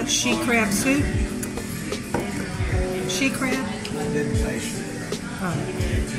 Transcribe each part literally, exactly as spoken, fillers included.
like she crab soup? She crab? I didn't taste it. Oh.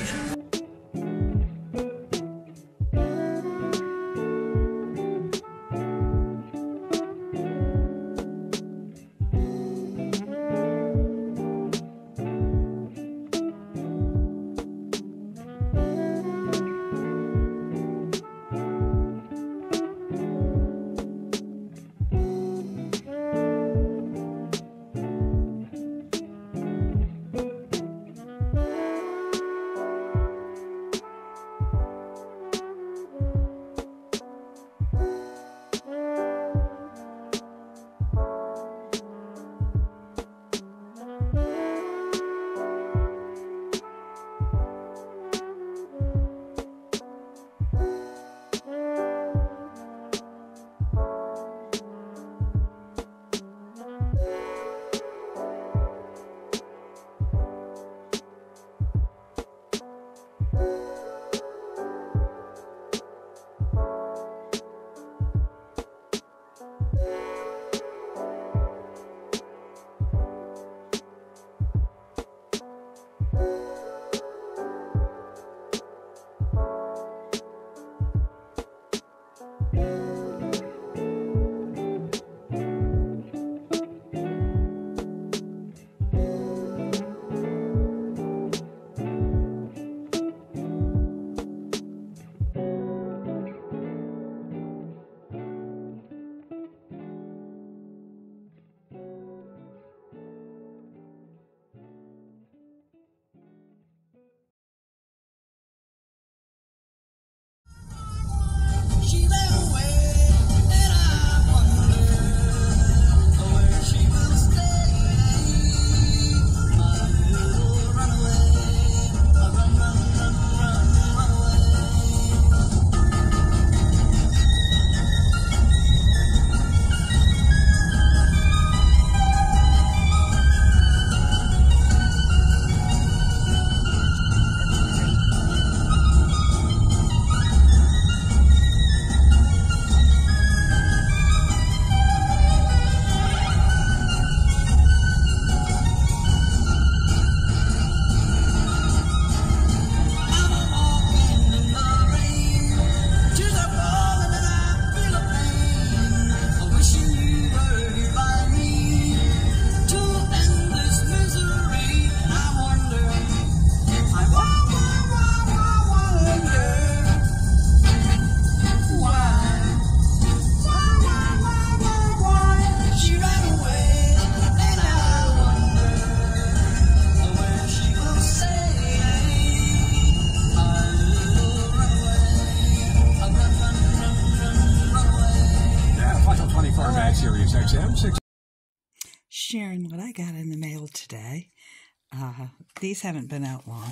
Sharing what I got in the mail today. Uh, these haven't been out long.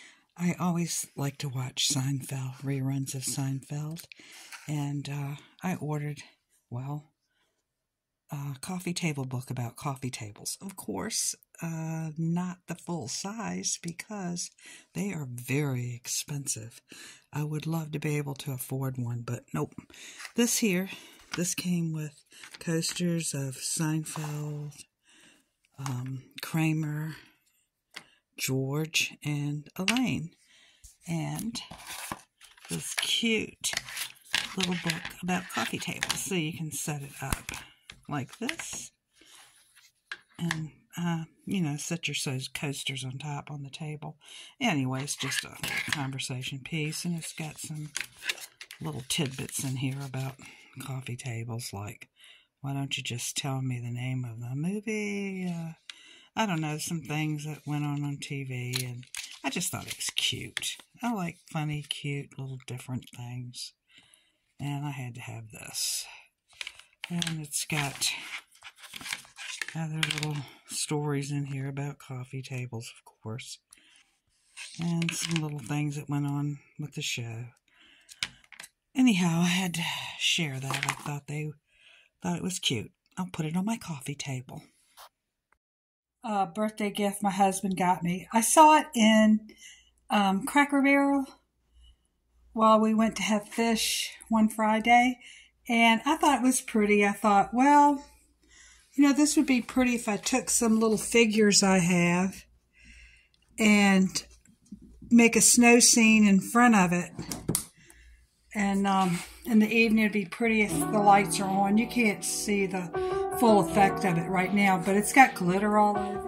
I always like to watch Seinfeld, reruns of Seinfeld. And uh, I ordered, well, a coffee table book about coffee tables. Of course, uh, not the full size because they are very expensive. I would love to be able to afford one, but nope. This here, this came with coasters of Seinfeld, um, Kramer, George, and Elaine. And this cute little book about coffee tables, so you can set it up like this. And, uh, you know, set your coasters on top on the table. Anyway, it's just a little conversation piece, and it's got some little tidbits in here about coffee tables, like, why don't you just tell me the name of the movie? Uh, I don't know, some things that went on on T V, and I just thought it was cute. I like funny, cute, little different things. And I had to have this. And it's got other little stories in here about coffee tables, of course. And some little things that went on with the show. Anyhow, I had to share that. I thought they thought it was cute. I'll put it on my coffee table. Uh, birthday gift my husband got me. I saw it in um, Cracker Barrel while we went to have fish one Friday, and I thought it was pretty. I thought, well, You know, this would be pretty if I took some little figures I have and make a snow scene in front of it. And um, in the evening, it'd be pretty if the lights are on. You can't see the full effect of it right now, but it's got glitter all over